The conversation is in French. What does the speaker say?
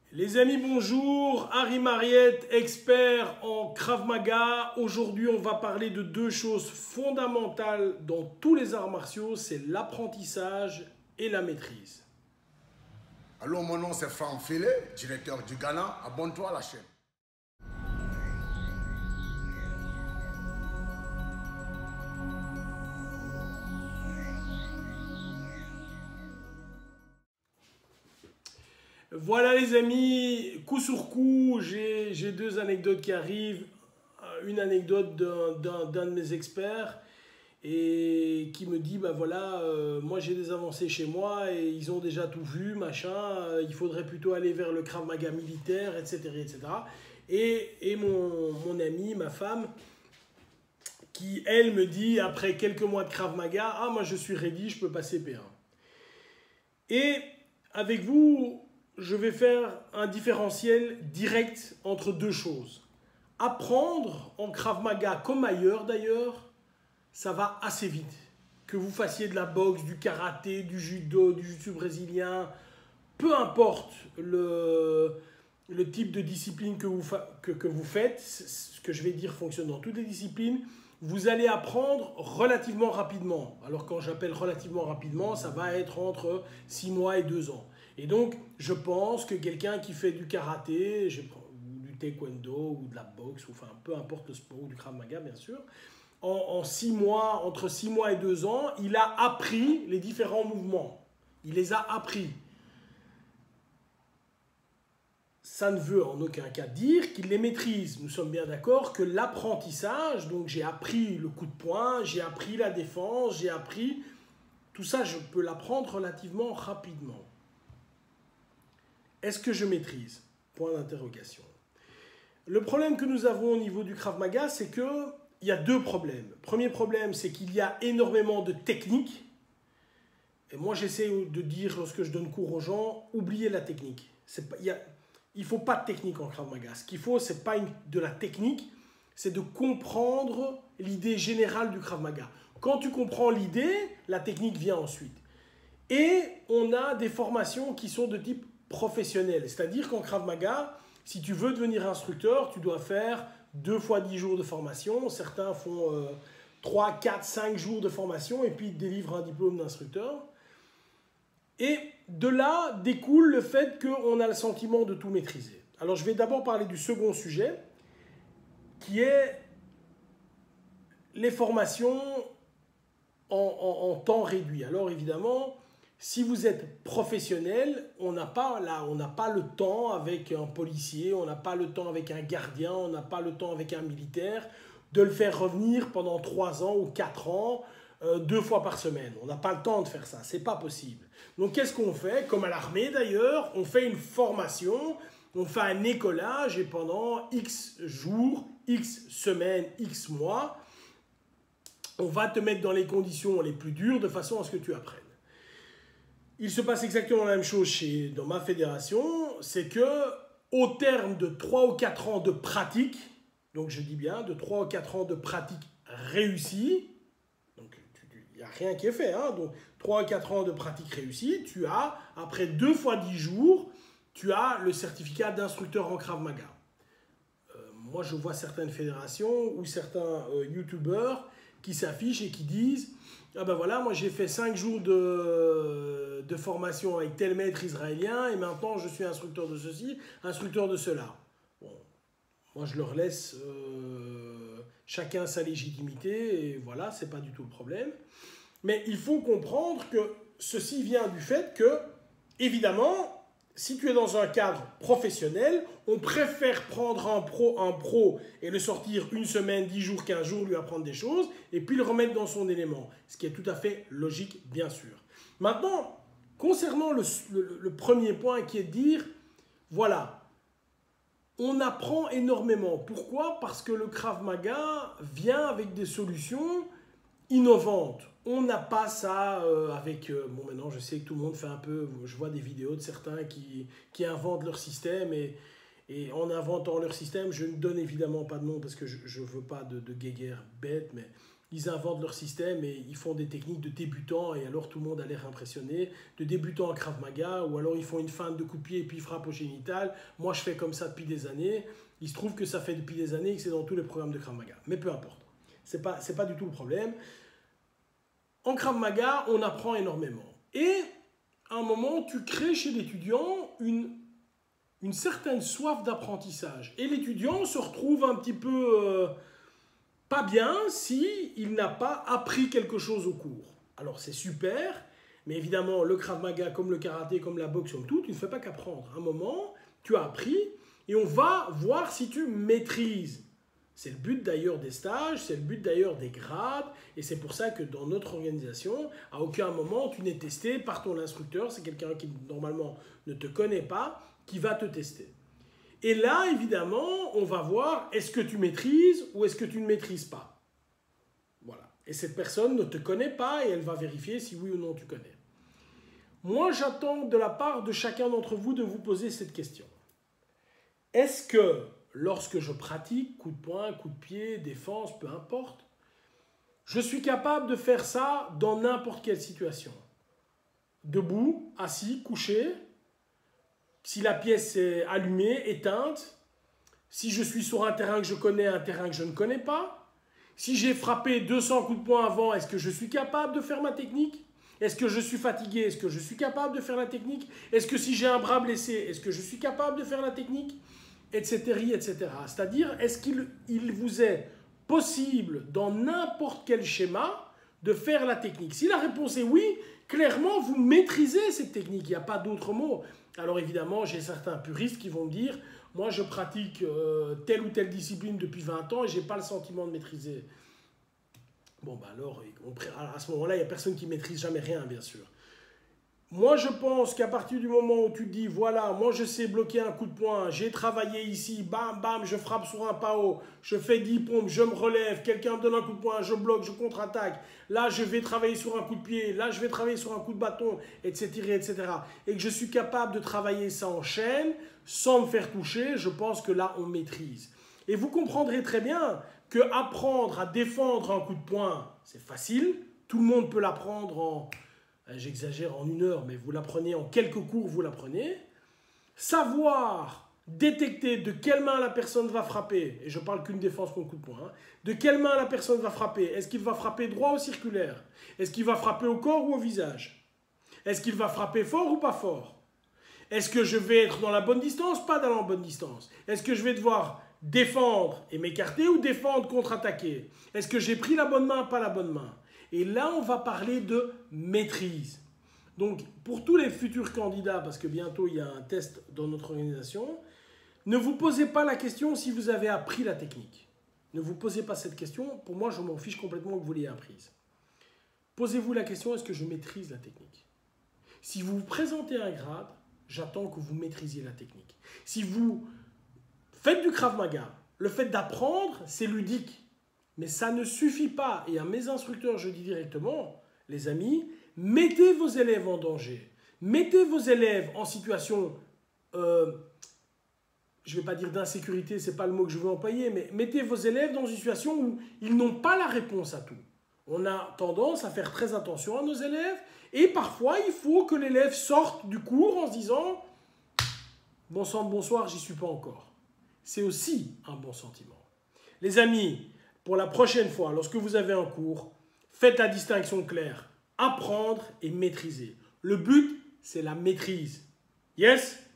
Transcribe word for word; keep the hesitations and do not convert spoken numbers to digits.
Les amis, bonjour, Harry Mariette, expert en Krav Maga. Aujourd'hui, on va parler de deux choses fondamentales dans tous les arts martiaux, c'est l'apprentissage et la maîtrise. Allô, mon nom c'est Franck Filet, directeur du Ghana. Abonne-toi à la chaîne. Voilà les amis, coup sur coup, j'ai deux anecdotes qui arrivent. Une anecdote d'un de mes experts et qui me dit, bah voilà, euh, moi j'ai des avancées chez moi et ils ont déjà tout vu, machin, euh, il faudrait plutôt aller vers le Krav Maga militaire, et cetera et cetera. Et, et mon, mon amie, ma femme, qui elle me dit, après quelques mois de Krav Maga, ah moi je suis ready, je peux passer P un. Et avec vous, je vais faire un différentiel direct entre deux choses. Apprendre en Krav Maga, comme ailleurs d'ailleurs, ça va assez vite. Que vous fassiez de la boxe, du karaté, du judo, du jiu-jitsu brésilien, peu importe le, le type de discipline que vous, que, que vous faites, ce que je vais dire fonctionne dans toutes les disciplines, vous allez apprendre relativement rapidement. Alors quand j'appelle relativement rapidement, ça va être entre six mois et deux ans. Et donc, je pense que quelqu'un qui fait du karaté, je prends, ou du taekwondo, ou de la boxe, ou enfin peu importe le sport, ou du Krav Maga bien sûr, en, en six mois, entre six mois et deux ans, il a appris les différents mouvements. Il les a appris. Ça ne veut en aucun cas dire qu'il les maîtrise. Nous sommes bien d'accord que l'apprentissage, donc j'ai appris le coup de poing, j'ai appris la défense, j'ai appris... Tout ça, je peux l'apprendre relativement rapidement. Est-ce que je maîtrise? Point d'interrogation. Le problème que nous avons au niveau du Krav Maga, c'est qu'il y a deux problèmes. Premier problème, c'est qu'il y a énormément de techniques. Et moi, j'essaie de dire, lorsque je donne cours aux gens, oubliez la technique. Pas, il ne faut pas de technique en Krav Maga. Ce qu'il faut, ce n'est pas une, de la technique, c'est de comprendre l'idée générale du Krav Maga. Quand tu comprends l'idée, la technique vient ensuite. Et on a des formations qui sont de type professionnel. C'est-à-dire qu'en Krav Maga, si tu veux devenir instructeur, tu dois faire deux fois dix jours de formation. Certains font euh, trois, quatre, cinq jours de formation et puis ils te délivrent un diplôme d'instructeur. Et de là découle le fait qu'on a le sentiment de tout maîtriser. Alors je vais d'abord parler du second sujet, qui est les formations en, en, en temps réduit. Alors évidemment, si vous êtes professionnel, on n'a pas, là, on n'a pas le temps avec un policier, on n'a pas le temps avec un gardien, on n'a pas le temps avec un militaire de le faire revenir pendant trois ans ou quatre ans, euh, deux fois par semaine. On n'a pas le temps de faire ça, c'est pas possible. Donc qu'est-ce qu'on fait? Comme à l'armée d'ailleurs, on fait une formation, on fait un écolage et pendant X jours, X semaines, X mois, on va te mettre dans les conditions les plus dures de façon à ce que tu apprennes. Il se passe exactement la même chose chez, dans ma fédération, c'est que au terme de trois ou quatre ans de pratique, donc je dis bien de trois ou quatre ans de pratique réussie, donc il n'y a rien qui est fait, hein, donc trois ou quatre ans de pratique réussie, tu as, après deux fois dix jours, tu as le certificat d'instructeur en Krav Maga. Euh, moi je vois certaines fédérations ou certains euh, youtubeurs qui s'affichent et qui disent ah ben voilà, moi j'ai fait cinq jours de, de formation avec tel maître israélien et maintenant je suis instructeur de ceci, instructeur de cela. Bon, moi je leur laisse euh, chacun sa légitimité et voilà, c'est pas du tout le problème. Mais il faut comprendre que ceci vient du fait que, évidemment, si tu es dans un cadre professionnel, on préfère prendre un pro, un pro et le sortir une semaine, dix jours, quinze jours, lui apprendre des choses, et puis le remettre dans son élément. Ce qui est tout à fait logique, bien sûr. Maintenant, concernant le, le, le premier point qui est de dire, voilà, on apprend énormément. Pourquoi? Parce que le Krav Maga vient avec des solutions innovantes. On n'a pas ça euh, avec... Euh, bon, maintenant, je sais que tout le monde fait un peu... Je vois des vidéos de certains qui, qui inventent leur système et, et en inventant leur système, je ne donne évidemment pas de nom parce que je ne veux pas de, de guéguerre bête, mais ils inventent leur système et ils font des techniques de débutants et alors tout le monde a l'air impressionné. De débutants en Krav Maga, ou alors ils font une feinte de coup de pied et puis ils frappent au génital. Moi, je fais comme ça depuis des années. Il se trouve que ça fait depuis des années et que c'est dans tous les programmes de Krav Maga. Mais peu importe. Ce n'est pas, c'est pas du tout le problème. En Krav Maga, on apprend énormément. Et à un moment, tu crées chez l'étudiant une, une certaine soif d'apprentissage. Et l'étudiant se retrouve un petit peu euh, pas bien s'il n'a pas appris quelque chose au cours. Alors c'est super, mais évidemment, le Krav Maga, comme le karaté, comme la boxe, comme tout, tu ne fais pas qu'apprendre. À un moment, tu as appris et on va voir si tu maîtrises. C'est le but d'ailleurs des stages, c'est le but d'ailleurs des grades, et c'est pour ça que dans notre organisation, à aucun moment tu n'es testé par ton instructeur, c'est quelqu'un qui normalement ne te connaît pas, qui va te tester. Et là, évidemment, on va voir est-ce que tu maîtrises ou est-ce que tu ne maîtrises pas. Voilà. Et cette personne ne te connaît pas et elle va vérifier si oui ou non tu connais. Moi, j'attends de la part de chacun d'entre vous de vous poser cette question. Est-ce que lorsque je pratique, coup de poing, coup de pied, défense, peu importe, je suis capable de faire ça dans n'importe quelle situation. Debout, assis, couché, si la pièce est allumée, éteinte, si je suis sur un terrain que je connais, un terrain que je ne connais pas, si j'ai frappé deux cents coups de poing avant, est-ce que je suis capable de faire ma technique? Est-ce que je suis fatigué? Est-ce que je suis capable de faire la technique? Est-ce que si j'ai un bras blessé, est-ce que je suis capable de faire la technique? Etc, et cetera. C'est-à-dire, est-ce qu'il il vous est possible, dans n'importe quel schéma, de faire la technique? Si la réponse est oui, clairement, vous maîtrisez cette technique. Il n'y a pas d'autre mot. Alors évidemment, j'ai certains puristes qui vont me dire « Moi, je pratique euh, telle ou telle discipline depuis vingt ans et je n'ai pas le sentiment de maîtriser. » Bon, ben alors, on, à ce moment-là, il n'y a personne qui ne maîtrise jamais rien, bien sûr. Moi, je pense qu'à partir du moment où tu te dis, voilà, moi, je sais bloquer un coup de poing, j'ai travaillé ici, bam, bam, je frappe sur un P A O, je fais dix pompes, je me relève, quelqu'un me donne un coup de poing, je bloque, je contre-attaque, là, je vais travailler sur un coup de pied, là, je vais travailler sur un coup de bâton, et cetera, et cetera. Et que je suis capable de travailler ça en chaîne, sans me faire toucher, je pense que là, on maîtrise. Et vous comprendrez très bien que apprendre à défendre un coup de poing, c'est facile, tout le monde peut l'apprendre en... J'exagère en une heure, mais vous l'apprenez en quelques cours, vous l'apprenez. Savoir détecter de quelle main la personne va frapper, et je parle qu'une défense contre coup de poing, hein, de quelle main la personne va frapper. Est-ce qu'il va frapper droit ou circulaire? Est-ce qu'il va frapper au corps ou au visage? Est-ce qu'il va frapper fort ou pas fort? Est-ce que je vais être dans la bonne distance, pas dans la bonne distance? Est-ce que je vais devoir défendre et m'écarter ou défendre, contre-attaquer? Est-ce que j'ai pris la bonne main, pas la bonne main? Et là, on va parler de maîtrise. Donc, pour tous les futurs candidats, parce que bientôt, il y a un test dans notre organisation, ne vous posez pas la question si vous avez appris la technique. Ne vous posez pas cette question. Pour moi, je m'en fiche complètement que vous l'ayez apprise. Posez-vous la question, est-ce que je maîtrise la technique? Si vous vous présentez un grade, j'attends que vous maîtrisiez la technique. Si vous faites du Krav Maga, le fait d'apprendre, c'est ludique. Mais ça ne suffit pas. Et à mes instructeurs, je dis directement, les amis, mettez vos élèves en danger. Mettez vos élèves en situation, euh, je ne vais pas dire d'insécurité, ce n'est pas le mot que je veux employer, mais mettez vos élèves dans une situation où ils n'ont pas la réponse à tout. On a tendance à faire très attention à nos élèves et parfois, il faut que l'élève sorte du cours en se disant « Bon sang de bonsoir, j'y suis pas encore ». C'est aussi un bon sentiment. Les amis, pour la prochaine fois, lorsque vous avez un cours, faites la distinction claire. Apprendre et maîtriser. Le but, c'est la maîtrise. Yes?